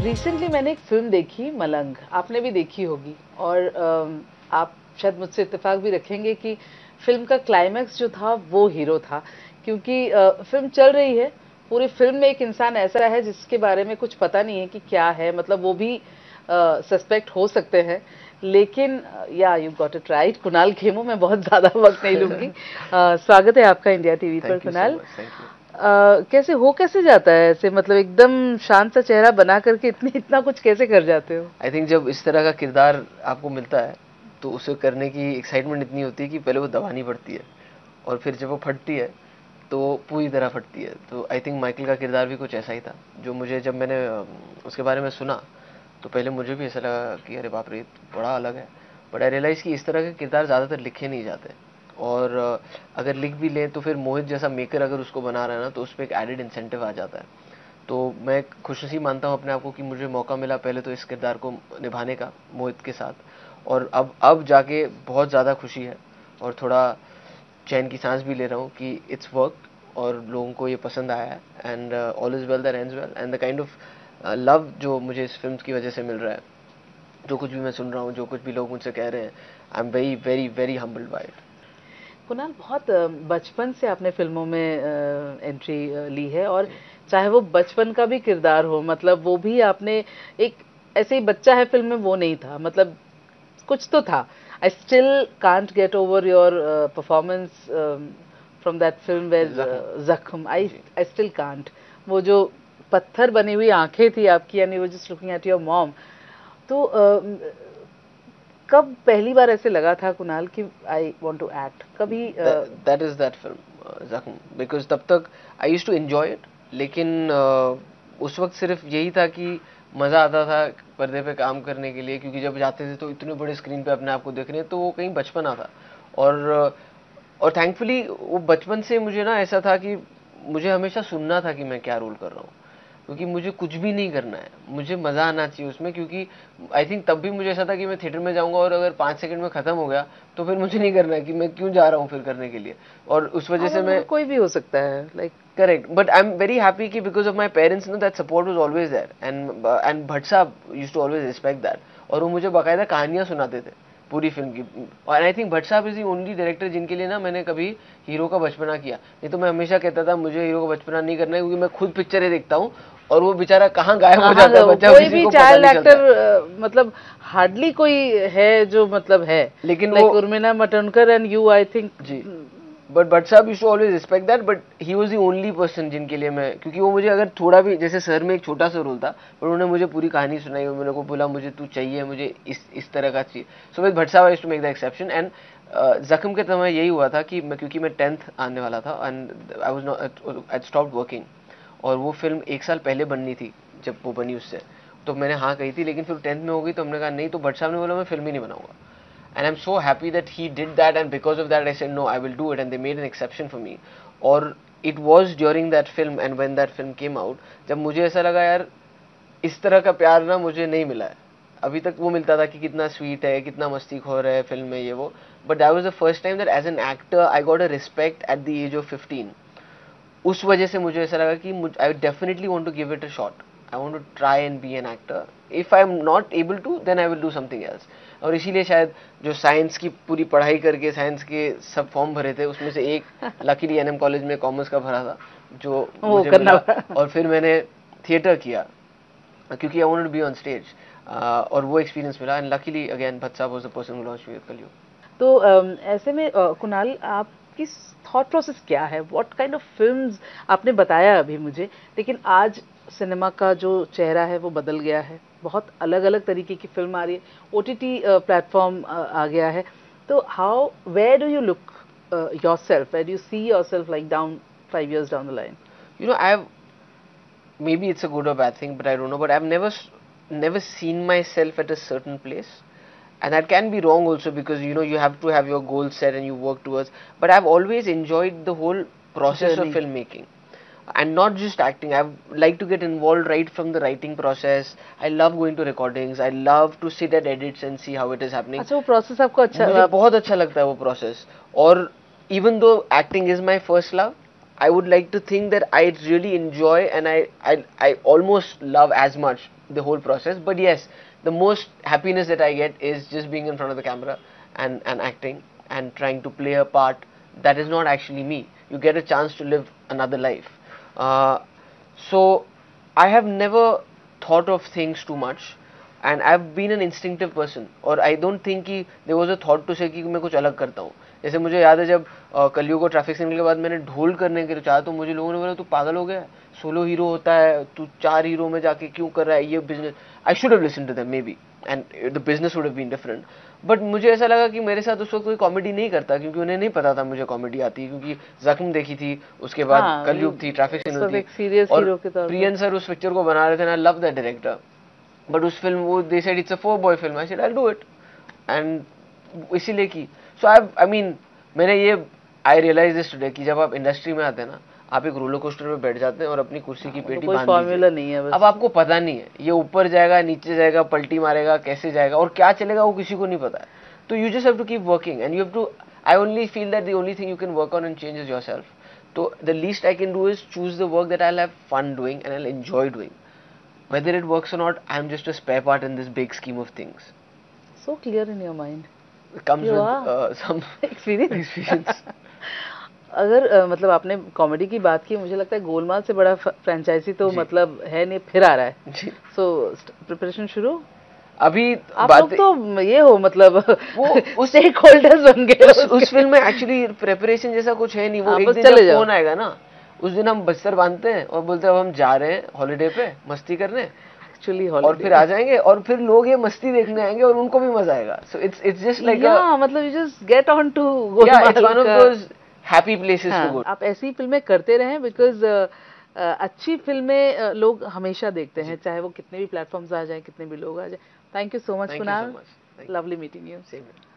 Recently मैंने एक film देखी मलंग, आपने भी देखी होगी, और आप शायद मुझसे इत्तेफाक भी रखेंगे कि फिल्म का क्लाइमैक्स जो था वो हीरो था, क्योंकि फिल्म चल रही है, पूरी फिल्म में एक इंसान ऐसा है जिसके बारे में कुछ पता नहीं है कि क्या है, मतलब वो भी सस्पेक्ट हो सकते हैं, लेकिन yeah you got it right, Kunal Khemu. मैं बहुत ज्यादा वक्त नहीं लूंगी। स्वागत है आपका इंडिया टीवी पर कुणाल। कैसे जाता है ऐसे, मतलब एकदम शांत सा चेहरा बना करके इतना कुछ कैसे कर जाते हो? आई थिंक जब इस तरह का किरदार आपको मिलता है तो उसे करने की एक्साइटमेंट इतनी होती है कि पहले वो दबानी पड़ती है और फिर जब वो फटती है तो पूरी तरह फटती है। तो आई थिंक माइकल का किरदार भी कुछ ऐसा ही था, जो मुझे जब मैंने उसके बारे में सुना तो पहले मुझे भी ऐसा लगा कि अरे बाप रे, बड़ा अलग है। बट आई रियलाइज़ कि इस तरह के किरदार ज़्यादातर लिखे नहीं जाते, और अगर लिख भी लें तो फिर मोहित जैसा मेकर अगर उसको बना रहा है ना, तो उस पर एक एडेड इंसेंटिव आ जाता है। तो मैं खुशनसीब मानता हूँ अपने आप को कि मुझे मौका मिला पहले तो इस किरदार को निभाने का मोहित के साथ, और अब जाके बहुत ज़्यादा खुशी है और थोड़ा चैन की सांस भी ले रहा हूँ कि इट्स वर्क और लोगों को ये पसंद आया है। And all is well that ends well, and the kind of love जो मुझे इस फिल्म की वजह से मिल रहा है, जो कुछ भी मैं सुन रहा हूँ, जो कुछ भी लोग मुझसे कह रहे हैं, I am very very very humbled by it. Kunal, बहुत बचपन से आपने फिल्मों में एंट्री ली है, और चाहे वो बचपन का भी किरदार हो, मतलब वो भी आपने एक ऐसे ही बच्चा है फिल्म में वो नहीं था, मतलब कुछ तो था। I still can't get over your performance from that film where Zakhm. I still can't. वो जो पत्थर बनी हुई आंखें थी आपकी, यानी वो just looking at your mom. तो कब पहली बार ऐसे लगा था कुणाल कि आई वांट टू एक्ट? कभी that is that film Zakhm, because तब तक I used to enjoy it, लेकिन उस वक्त सिर्फ यही था कि मज़ा आता था पर्दे पे काम करने के लिए, क्योंकि जब जाते थे तो इतने बड़े स्क्रीन पे अपने आप को देख रहे हैं, तो वो कहीं बचपना था। और थैंकफुली वो बचपन से मुझे ना ऐसा था कि मुझे हमेशा सुनना था कि मैं क्या रोल कर रहा हूँ, क्योंकि मुझे कुछ भी नहीं करना है, मुझे मज़ा आना चाहिए उसमें। क्योंकि आई थिंक तब भी मुझे ऐसा था कि मैं थिएटर में जाऊंगा और अगर 5 सेकंड में ख़त्म हो गया तो फिर मुझे नहीं करना है, कि मैं क्यों जा रहा हूँ फिर करने के लिए। और उस वजह से मैं, कोई भी हो सकता है, like correct, but I am very happy कि because of my parents no that support was always there, and Bhatt साहब used to always respect that, और वो मुझे बाकायदा कहानियाँ सुनाते थे पूरी फिल्म की। और आई थिंक भट्ट साहब इज दी ओनली डायरेक्टर जिनके लिए ना मैंने कभी हीरो का बचपना किया। नहीं तो मैं हमेशा कहता था मुझे हीरो का बचपना नहीं करना है, क्योंकि मैं खुद पिक्चरें देखता हूँ और वो बेचारा कहाँ गायब हो जाता है बच्चा, कोई भी चाइल्ड एक्टर मतलब हार्डली कोई है जो मतलब है, लेकिन like Urmila Matondkar and you, I think जी। बट भट्ट साहब used to always respect that, but he was the only person जिनके लिए मैं, क्योंकि वो मुझे अगर थोड़ा भी, जैसे सर में एक छोटा सा रोल था, पर उन्होंने मुझे पूरी कहानी सुनाई और मेरे को बोला मुझे तू चाहिए, मुझे इस तरह का चाहिए। सो विद भट्ट साहब I used to make the exception. And Zakhm के समय यही हुआ था कि क्योंकि मैं 10th आने वाला था and I was not, I stopped working, और वो फिल्म 1 साल पहले बननी थी जब वो बनी उससे, तो मैंने हाँ कही थी, लेकिन फिर 10th में हो गई तो हमने कहा नहीं, तो भट्ट साहब ने बोला मैं फिल्म ही नहीं बनाऊंगा। And I'm so happy that he did that, and because of that I said no, I will do it, and they made an exception for me. और it was during that film and when that film came out, जब मुझे ऐसा लगा यार इस तरह का प्यार ना मुझे नहीं मिला है अभी तक। वो मिलता था कि कितना स्वीट है, कितना मस्तीखोर है फिल्म में ये वो, but that was the first time that as an actor I got a respect at the age of 15. उस वजह से मुझे ऐसा लगा कि I definitely want to give it a shot. I want to try and be an actor. If I am not able to, then I will do something else. और इसीलिए शायद जो साइंस की पूरी पढ़ाई करके साइंस के सब फॉर्म भरे थे, उसमें से एक लकीली एनएम कॉलेज में कॉमर्स का भरा था जो मुझे मिला, और फिर मैंने थिएटर किया क्योंकि I wanted to be on stage, और वो एक्सपीरियंस मिला। एंड लकीली अगेन भट्ट साहब was the person who launched me with Kalyug. तो ऐसे में कुणाल, आपकी थॉट प्रोसेस क्या है? What kind of films? आपने बताया अभी मुझे, लेकिन आज सिनेमा का जो चेहरा है वो बदल गया है, बहुत अलग अलग तरीके की फिल्म आ रही है, ओटीटी प्लेटफॉर्म आ गया है। तो how, where do you look yourself, where do you see yourself like down 5 years down the line? You know, maybe it's a good or bad thing, but I don't know, but I've never seen myself at a certain place, and that can be wrong also, because you know you have to have your goals set and you work towards, but I've always enjoyed the whole process of filmmaking. And not just acting. I like to get involved right from the writing process. I love going to recordings. I love to sit at edits and see how it is happening. अच्छा, वो process आपको अच्छा? मुझे बहुत अच्छा लगता है वो process. और even though acting is my first love, I would like to think that I really enjoy and I almost love as much the whole process. But yes, the most happiness that I get is just being in front of the camera and acting and trying to play a part that is not actually me. You get a chance to live another life. So I have never thought of things too much, and I've been an instinctive person, और I don't think कि there was a thought to say कि मैं कुछ अलग करता हूँ. जैसे मुझे याद है जब कलयुग को ट्रैफिक सिग्नल के बाद मैंने ढोल करने के लिए चाहा, तो मुझे लोगों ने बोला तू पागल हो गया है, सोलो हीरो होता है, तू 4 हीरो में जाके क्यों कर रहा है ये business. I should have listened to them maybe, and the business would have been different. But मुझे ऐसा लगा कि मेरे साथ उस वक्त कोई कॉमेडी नहीं करता, क्योंकि उन्हें नहीं पता था मुझे कॉमेडी आती है, क्योंकि जख्म देखी थी, उसके बाद कलयुग थी, ट्रैफिक सिग्नल थी, और प्रियन सर उस पिक्चर को बना रहे थे. I love that director. But उस फिल्म वो they said it's a 4 boy film. I said I do it, and इसीलिए की. सो आई मीन मैंने ये आई रियलाइज दिस टुडे कि जब आप इंडस्ट्री में आते हैं ना, आप एक रोलर कोस्टर पे बैठ जाते हैं और अपनी कुर्सी की पेटी बांध फॉर्मूला नहीं है बस. अब आपको पता नहीं है ये ऊपर जाएगा, नीचे जाएगा, पलटी मारेगा, कैसे जाएगा और क्या चलेगा वो किसी को नहीं पता है. तो you just have to keep working and you have to. I only feel that the only thing you can work on and change is yourself. तो the least I can do is choose the work that I will have fun doing and I will enjoy doing. Whether it works or not, I am just a spare part in this big scheme of things. So clear in your mind. It comes with some experience. अगर मतलब आपने comedy की बात की, मुझे लगता है गोलमाल से बड़ा फ्रेंचाइजी तो मतलब है नहीं, फिर आ रहा है. सो प्रिपरेशन शुरू अभी. आप लोग तो ये हो मतलब वो उस स्टेक होल्डर्स बन गए उस फिल्म में. एक्चुअली प्रिपरेशन जैसा कुछ है नहीं. वो एक दिन जब फोन आएगा ना, उस दिन हम बस्तर बांधते हैं और बोलते हैं अब हम जा रहे हैं हॉलिडे पे मस्ती करने एक्चुअली, और फिर आ जाएंगे और फिर लोग ये मस्ती देखने आएंगे और उनको भी मजा आएगा. सो इट्स जस्ट लाइक मतलब you just get on to go. It's one of those happy places to go. आप ऐसी फिल्में करते रहें, बिकॉज अच्छी फिल्में लोग हमेशा देखते हैं, चाहे वो कितने भी प्लेटफॉर्म्स आ जाए, कितने भी लोग आ जाए. Thank you so much Kunal, lovely meeting you.